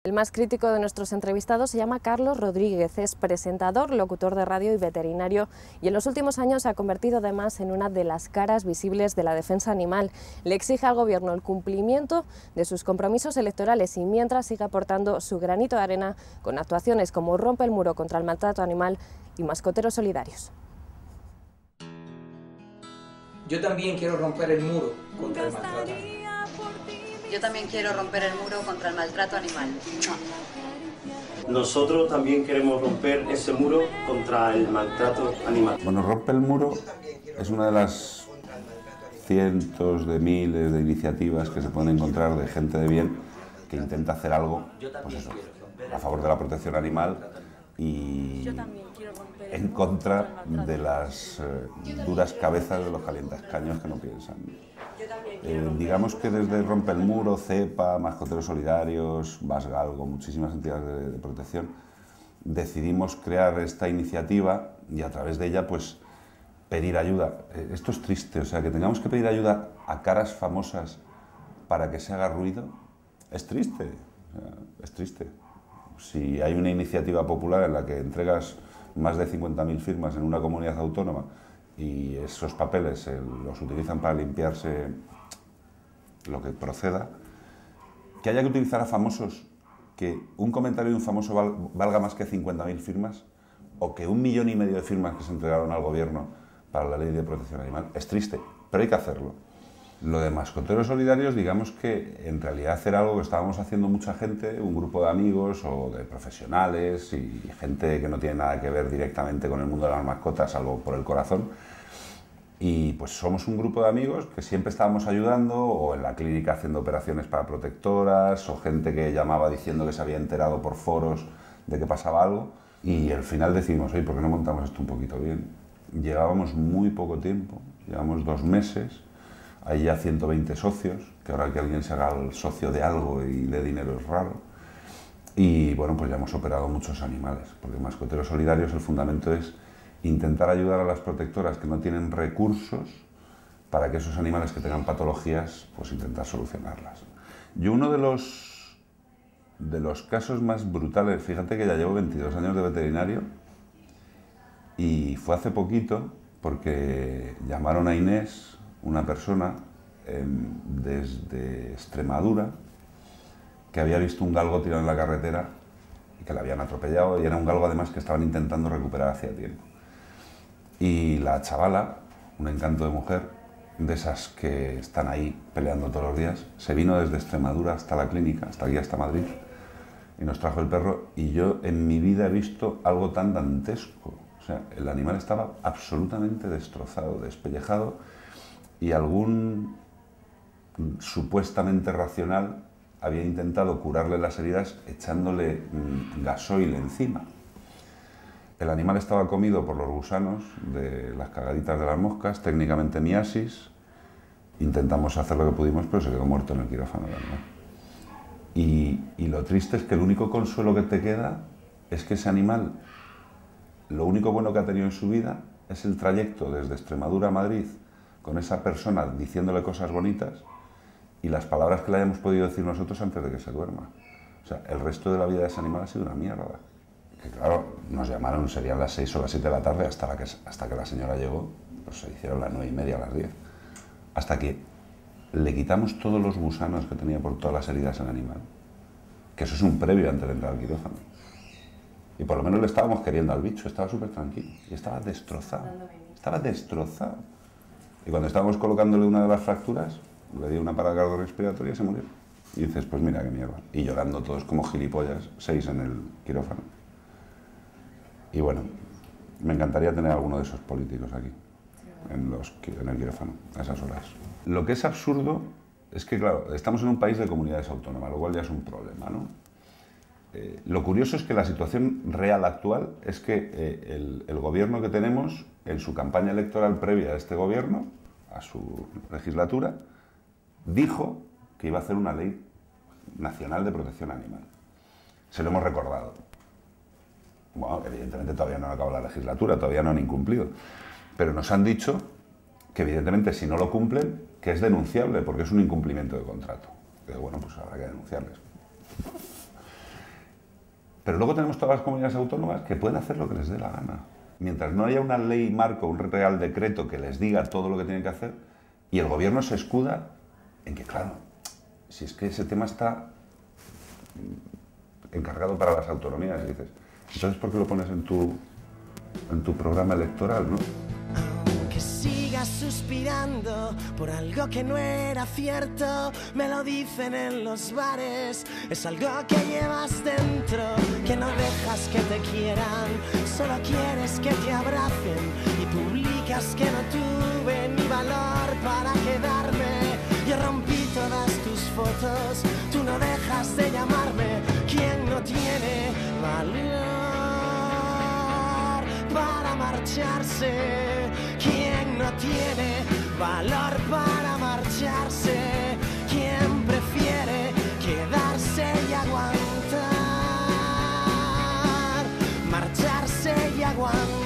El más crítico de nuestros entrevistados se llama Carlos Rodríguez, es presentador, locutor de radio y veterinario, y en los últimos años se ha convertido además en una de las caras visibles de la defensa animal. Le exige al Gobierno el cumplimiento de sus compromisos electorales y mientras sigue aportando su granito de arena con actuaciones como Rompe el muro contra el maltrato animal y Mascoteros Solidarios. Yo también quiero romper el muro contra el maltrato animal. Yo también quiero romper el muro contra el maltrato animal. Nosotros también queremos romper ese muro contra el maltrato animal. Bueno, Rompe el muro es una de las cientos de miles de iniciativas que se pueden encontrar de gente de bien que intenta hacer algo, pues eso, a favor de la protección animal y en contra de las duras cabezas de los calientascaños que no piensan. Digamos que desde Rompe el Muro, CEPA, Mascoteros Solidarios, Basgalgo, muchísimas entidades de protección, decidimos crear esta iniciativa y a través de ella pues pedir ayuda. Esto es triste, o sea, que tengamos que pedir ayuda a caras famosas para que se haga ruido, es triste, o sea, es triste. Si hay una iniciativa popular en la que entregas más de 50.000 firmas en una comunidad autónoma y esos papeles los utilizan para limpiarse lo que proceda, que haya que utilizar a famosos, que un comentario de un famoso valga más que 50.000 firmas, o que 1,5 millones de firmas que se entregaron al Gobierno para la Ley de Protección Animal, es triste, pero hay que hacerlo. Lo de Mascoteros Solidarios, digamos que en realidad era algo que estábamos haciendo mucha gente, un grupo de amigos o de profesionales y gente que no tiene nada que ver directamente con el mundo de las mascotas, salvo por el corazón. Y pues somos un grupo de amigos que siempre estábamos ayudando, o en la clínica haciendo operaciones para protectoras, o gente que llamaba diciendo que se había enterado por foros de que pasaba algo. Y al final decidimos, oye, ¿por qué no montamos esto un poquito bien? Llevábamos muy poco tiempo, llevamos 2 meses, hay ya 120 socios, que ahora que alguien se haga el socio de algo y de dinero es raro. Y bueno, pues ya hemos operado muchos animales, porque Mascoteros Solidarios el fundamento es intentar ayudar a las protectoras que no tienen recursos para que esos animales que tengan patologías, pues intentar solucionarlas. Yo uno de los casos más brutales, fíjate que ya llevo 22 años de veterinario y fue hace poquito porque llamaron a Inés, una persona desde Extremadura, que había visto un galgo tirado en la carretera y que le habían atropellado, y era un galgo además que estaban intentando recuperar hacía tiempo. Y la chavala, un encanto de mujer, de esas que están ahí peleando todos los días, se vino desde Extremadura hasta la clínica, hasta aquí, hasta Madrid, y nos trajo el perro, y yo en mi vida he visto algo tan dantesco. O sea, el animal estaba absolutamente destrozado, despellejado, y algún supuestamente racional había intentado curarle las heridas echándole gasoil encima. El animal estaba comido por los gusanos de las cagaditas de las moscas, técnicamente miasis. Intentamos hacer lo que pudimos, pero se quedó muerto en el quirófano el animal. Y lo triste es que el único consuelo que te queda es que ese animal, lo único bueno que ha tenido en su vida es el trayecto desde Extremadura a Madrid con esa persona diciéndole cosas bonitas y las palabras que le hayamos podido decir nosotros antes de que se duerma. O sea, el resto de la vida de ese animal ha sido una mierda. Que claro, nos llamaron, serían las 6 o las 7 de la tarde, hasta que la señora llegó, pues se hicieron las 9:30, las 10. Hasta que le quitamos todos los gusanos que tenía por todas las heridas en el animal. Que eso es un previo antes de entrar al quirófano. Y por lo menos le estábamos queriendo al bicho, estaba súper tranquilo. Y estaba destrozado. Estaba destrozado. Y cuando estábamos colocándole una de las fracturas, le dio una parada cardiorrespiratoria y se murió. Y dices, pues mira qué mierda. Y llorando todos como gilipollas, 6 en el quirófano. Y bueno, me encantaría tener alguno de esos políticos aquí, en el quirófano, a esas horas. Lo que es absurdo es que, claro, estamos en un país de comunidades autónomas, lo cual ya es un problema, ¿no? Lo curioso es que la situación real actual es que el gobierno que tenemos, en su campaña electoral previa a este gobierno, a su legislatura, dijo que iba a hacer una ley nacional de protección animal. Se lo hemos recordado. Bueno, evidentemente todavía no han acabado la legislatura, todavía no han incumplido. Pero nos han dicho que evidentemente si no lo cumplen, que es denunciable porque es un incumplimiento de contrato. Que bueno, pues habrá que denunciarles. Pero luego tenemos todas las comunidades autónomas que pueden hacer lo que les dé la gana. Mientras no haya una ley marco, un real decreto que les diga todo lo que tienen que hacer, y el gobierno se escuda en que, claro, si es que ese tema está encargado para las autonomías, y dices, entonces ¿por qué lo pones en tu programa electoral, no? Aunque sigas suspirando por algo que no era cierto, me lo dicen en los bares, es algo que llevas dentro, que no dejas que te quieran, solo quieres que te abracen y publicas que no tuve ni valor para quedarme. Yo rompí todas tus fotos, tú no dejas de llamarme. ¿Quién no tiene valor para marcharse? ¿Quién no tiene valor para marcharse? ¿Quién prefiere quedarse y aguantar? Marcharse y aguantar.